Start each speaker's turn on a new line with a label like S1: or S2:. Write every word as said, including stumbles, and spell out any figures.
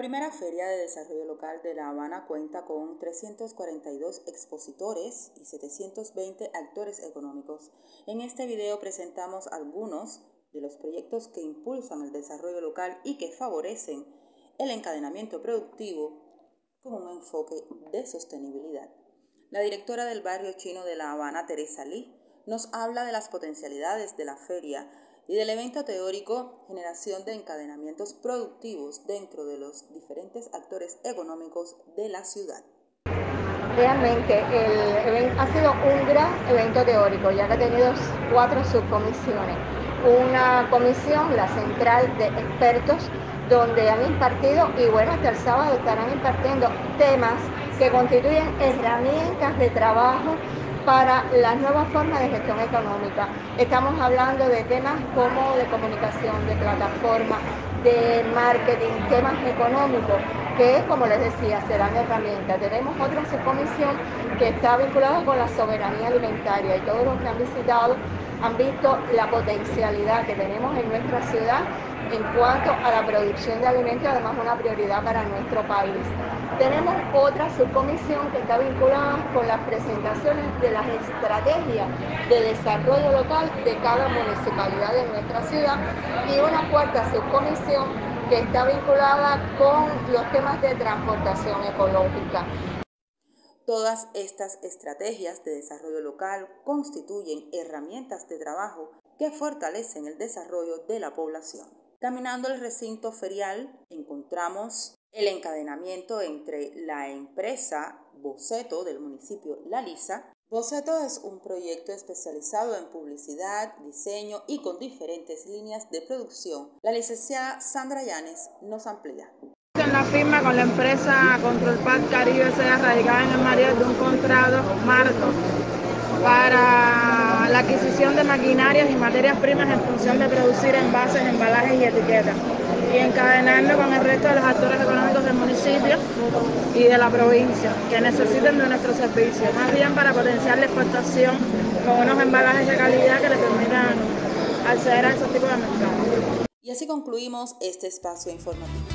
S1: primera Feria de Desarrollo Local de La Habana cuenta con trescientos cuarenta y dos expositores y setecientos veinte actores económicos. En este video presentamos algunos de los proyectos que impulsan el desarrollo local y que favorecen el encadenamiento productivo con un enfoque de sostenibilidad. La directora del barrio chino de La Habana, Teresa Lee, nos habla de las potencialidades de la feria y del evento teórico Generación de Encadenamientos Productivos dentro de los diferentes actores económicos de la ciudad.
S2: Realmente el evento ha sido un gran evento teórico, ya que ha tenido cuatro subcomisiones. Una comisión, la central de expertos, donde han impartido, y bueno, hasta el sábado estarán impartiendo temas que constituyen herramientas de trabajo para las nuevas formas de gestión económica. Estamos hablando de temas como de comunicación, de plataforma, de marketing, temas económicos, que, como les decía, serán herramientas. Tenemos otra subcomisión que está vinculada con la soberanía alimentaria, y todos los que han visitado han visto la potencialidad que tenemos en nuestra ciudad en cuanto a la producción de alimentos, además una prioridad para nuestro país. Tenemos otra subcomisión que está vinculada con las presentaciones de las estrategias de desarrollo local de cada municipalidad de nuestra ciudad, y una cuarta subcomisión que está vinculada con los temas de transportación ecológica.
S1: Todas estas estrategias de desarrollo local constituyen herramientas de trabajo que fortalecen el desarrollo de la población. Caminando el recinto ferial, encontramos el encadenamiento entre la empresa Boceto del municipio La Lisa. Boceto es un proyecto especializado en publicidad, diseño y con diferentes líneas de producción. La licenciada Sandra Yanes nos amplía.
S3: En la firma con la empresa Control Pad Caribe sea radicada en el Mariel de un contrato marco para la adquisición de maquinarias y materias primas en función de producir envases, embalajes y etiquetas, y encadenarlo con el resto de los actores económicos del municipio y de la provincia que necesiten de nuestro servicio, más bien para potenciar la exportación con unos embalajes de calidad que le permitan acceder a esos tipos de mercados.
S1: Y así concluimos este espacio informativo.